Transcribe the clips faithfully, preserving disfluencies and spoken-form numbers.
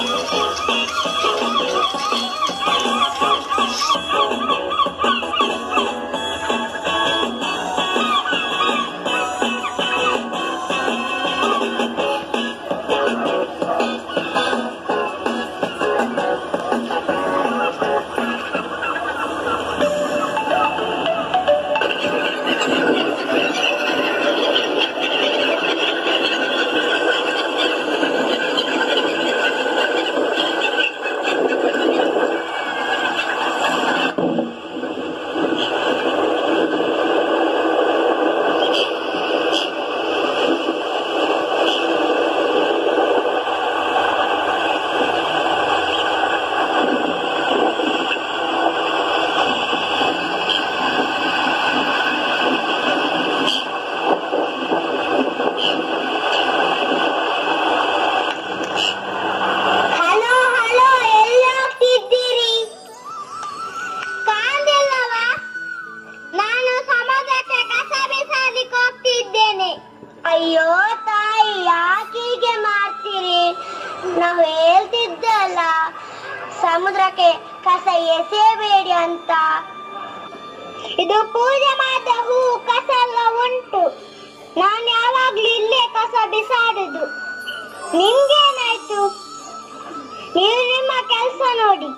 ಅಯ್ಯೋ ತಾಯಿ, ಯಾಕೀಗೆ ಮಾಡ್ತೀರಿ? ನಾವು ಹೇಳ್ತಿದ್ದಲ್ಲ ಸಮುದ್ರಕ್ಕೆ ಕಸ ಎಸೆಯಬೇಡಿ ಅಂತ. ಇದು ಪೂಜೆ ಮಾಡಿದ ಹೂ ಕಸ ಎಲ್ಲ ಉಂಟು. ನಾನು ಯಾವಾಗ್ಲೂ ಇಲ್ಲೇ ಕಸ ಬಿಸಾಡುದು. ನಿಮ್ಗೇನಾಯ್ತು? ನೀವು ನಿಮ್ಮ ಕೆಲಸ ನೋಡಿ.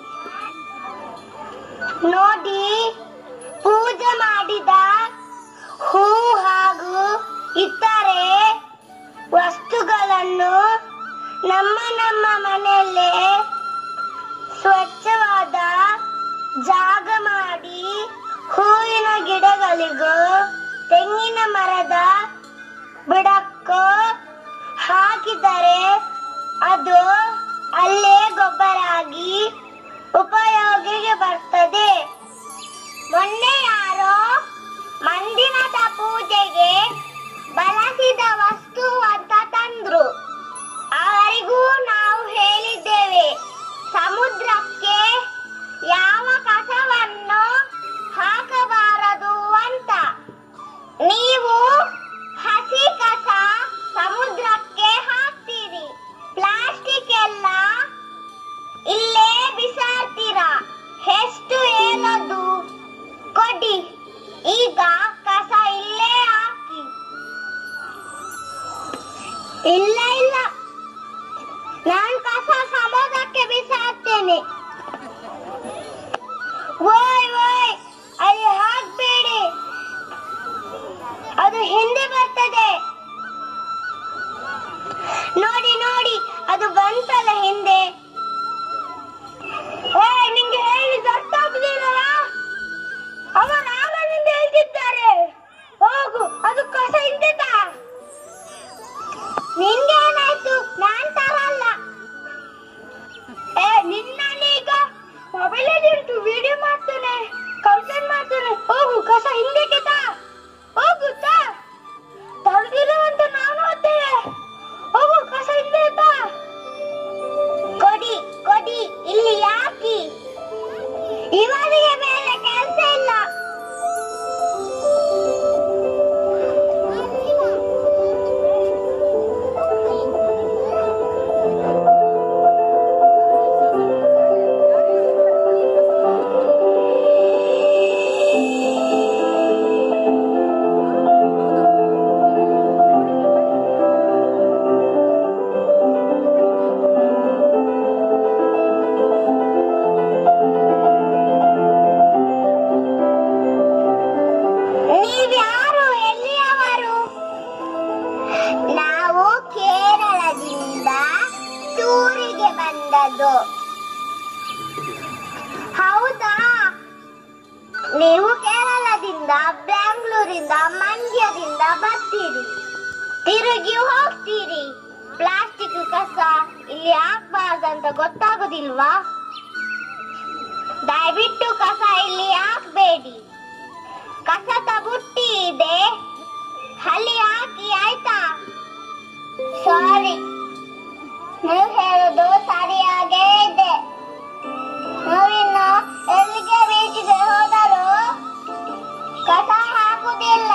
ನೋಡಿ, ಪೂಜೆ ಮಾಡಿದ ಹೂ ಹಾಗೂ ಇತರೆ ವಸ್ತುಗಳನ್ನು ನಮ್ಮ ನಮ್ಮ ಮನೆಯಲ್ಲೇ ಸ್ವಚ್ಛವಾದ ಜಾಗ ಮಾಡಿ ಹೂವಿನ ಗಿಡಗಳಿಗೂ ತೆಂಗಿನ ಮರದ ಬುಡಕ್ಕೂ ಹಾಕಿದರೆ ಅದು ಅಲ್ಲೇ ಗೊಬ್ಬರ ಆಗಿ ಉಪಯೋಗಕ್ಕೆ ಬರ್ತದೆ. ಮೊನ್ನೆ ಯಾರೋ ಮಂದಿರದ ಪೂಜೆಗೆ ಬಳಸಿದ ವಸ್ತು ಅಂತ ತಂದ್ರು. ಅವರಿಗೂ ನಾವು ಹೇಳಿದ್ದೇವೆ, ಸಮುದ್ರಕ್ಕೆ ಯಾವ ಕಸವನ್ನು ಹಾಕಬಾರದು ಅಂತ. ನೀವು ಹಸಿ ಕಸ ಸಮುದ್ರಕ್ಕೆ ಹಾಕ್ತೀರಿ, ಪ್ಲಾಸ್ಟಿಕ್ ಎಲ್ಲ ಇಲ್ಲೇ ಬಿಸಾಡ್ತೀರಾ. ಎಷ್ಟು ಹೇಳೋದು? ಕೊಡಿ, ಈಗ ಕಸ ಇಲ್ಲೇ ಹಾಕಿ. ಇಲ್ಲ ಇಲ್ಲ, ನಾನು ಕಸ ಸಮುದ್ರಕ್ಕೆ ಬಿಸಾಡ್ತೇನೆ. ಓಯ್ ಓಯ್, ಅಲ್ಲಿ ಹಾಕ್ಬೇಡಿ, ಅದು ಹಿಂದೆ ಬರ್ತದೆ. ನೋಡಿ ನೋಡಿ, ಅದು ಬಂತಲ್ಲ ಹಿಂದೆ. ಓಯ್, ನಿಂಗೆ ಹೇಳಿದ ಅರ್ಥ ಆಗುದಿಲ್ಲ? ಅವರು ಆಳದಿಂದ ಹೇಳ್ತಿದ್ದಾರೆ. ಹೋಗು, ಅದು ಕಸ ಹಿಂದೆತ. ನಿನ್ಗೇನಾಯ್ತು? ನಾನ್ ತರಲ್ಲ. ಏ, ನಿನ್ನೀಗ ಮೊಬೈಲ್ ಉಂಟು, ವಿಡಿಯೋ ಮಾಡ್ತೇನೆ, ಕಂಪ್ಲೇಂಟ್ ಮಾಡ್ತೇನೆ. ಹೋಗು, ಕಸ ಹಿಂದಕ್ಕೆ ತಾ. ಹೋಗುತ್ತಾ? ತರದಿಲ್ಲ ಅಂತ ನಾವು ನೋಡ್ತೇವೆ. ಹೋಗು, ಕಸ ಹಿಂದೆ ತಾ. ಕೊಡಿ ಕೊಡಿ, ಇಲ್ಲಿ ಯಾಕಿ? ಇವರಿಗೆ ಮೇಲೆ ಕೆಲಸ ಇಲ್ಲ. ಹೌದಾ? ನೀವು ಕೇರಳದಿಂದ, ಬೆಂಗಳೂರಿಂದ, ಮಂಡ್ಯದಿಂದ ಬರ್ತೀರಿ, ತಿರುಗಿ ಹೋಗ್ತೀರಿ. ಪ್ಲಾಸ್ಟಿಕ್ ಕಸ ಇಲ್ಲಿ ಹಾಕ್ಬಾರ್ದಂತ ಗೊತ್ತಾಗುದಿಲ್ವಾ? ದಯವಿಟ್ಟು ಕಸ ಇಲ್ಲಿ ಹಾಕ್ಬೇಡಿ. ಕಸದ ಬುಟ್ಟಿ ಇದೆ, ಅಲ್ಲಿ ಹಾಕಿ, ಆಯ್ತಾ? ಸಾರಿ, ನೀವು ಹೇಳೋದು ಸರಿಯಾಗೇ ಇದೆ. ನಾವಿನ್ನು ಎಲ್ಲಿಗೆ ಬೀಚಿಗೆ ಹೋದರೂ ಕಸ ಹಾಕುವುದಿಲ್ಲ.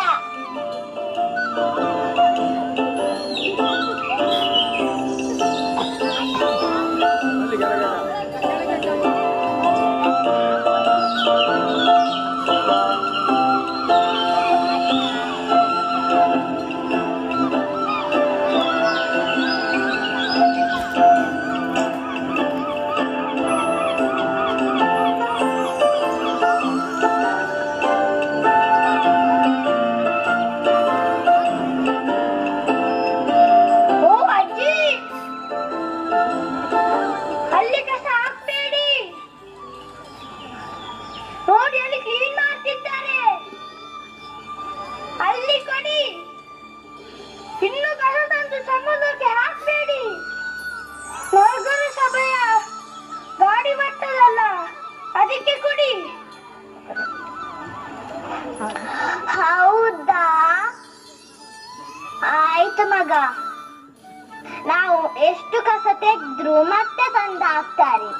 ನಾವು ಎಷ್ಟು ಕಸ ತೆಗೆದ್ರು ಮತ್ತೆ ತಂದು ಹಾಕ್ತಾರೆ.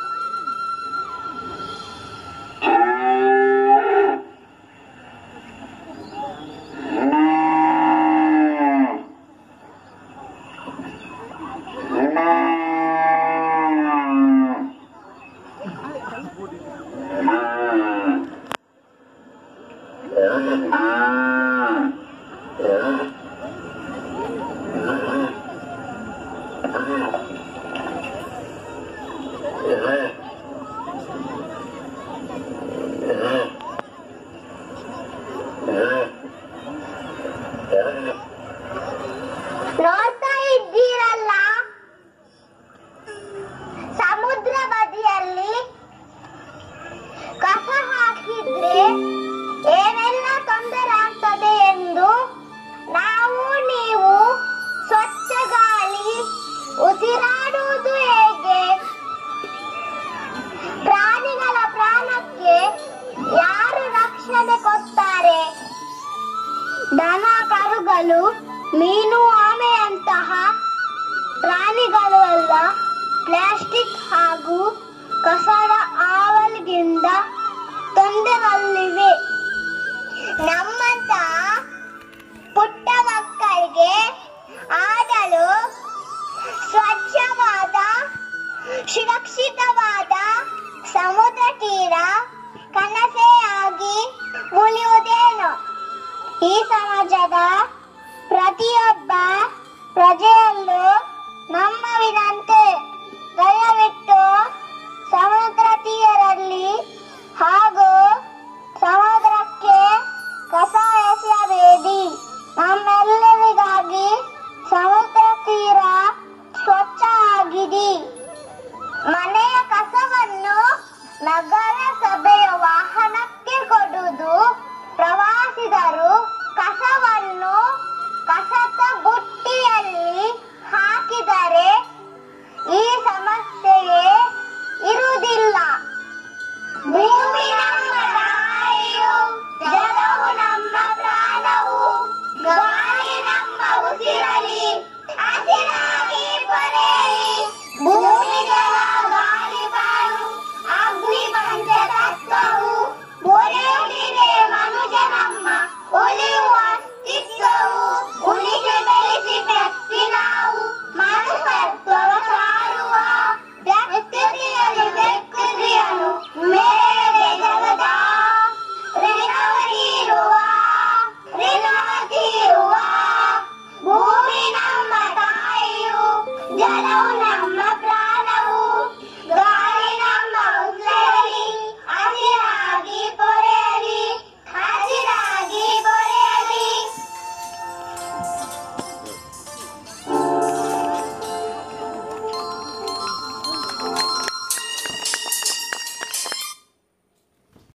ನೋಡ್ತಾ ಇದ್ದೀರಲ್ಲ, ಸಮುದ್ರ ಬದಿಯಲ್ಲಿ ಕಸ ಹಾಕಿದ್ರೆ ಏನೆಲ್ಲ ತೊಂದರೆ ಆಗ್ತದೆ ಎಂದು ನಾವು ನೀವು ಸ್ವಚ್ಛ ಗಾಳಿ ಉಸಿರಾಡುವುದು ಹೇಗೆ? ಪ್ರಾಣಿಗಳ ಪ್ರಾಣಕ್ಕೆ ಯಾರು ರಕ್ಷಣೆ ಕೊಡ್ತಾರೆ? ದನ ಕರುಗಳು, ಮೀನು, ಆಮೆಯಂತಹ ಪ್ರಾಣಿಗಳು ಎಲ್ಲ ಪ್ಲಾಸ್ಟಿಕ್ ಹಾಗೂ ಕಸದ ಹಾವಳಿಯಿಂದ ತೊಂದರೆಯಲ್ಲಿವೆ. ನಮ್ಮಂತಹ ಪುಟ್ಟ ಮಕ್ಕಳಿಗೆ ಆಡಲು ಸ್ವಚ್ಛವಾದ ಸುರಕ್ಷಿತವಾದ ಸಮುದ್ರ ತೀರ ಕನಸೇ ಆಗಿ ಉಳಿಯುವುದೇನೋ. ಈ ಸಮಾಜದ ಪ್ರತಿಯೊಬ್ಬ ಪ್ರಜೆಯಲ್ಲೂ ನಮ್ಮ ವಿನಂತಿ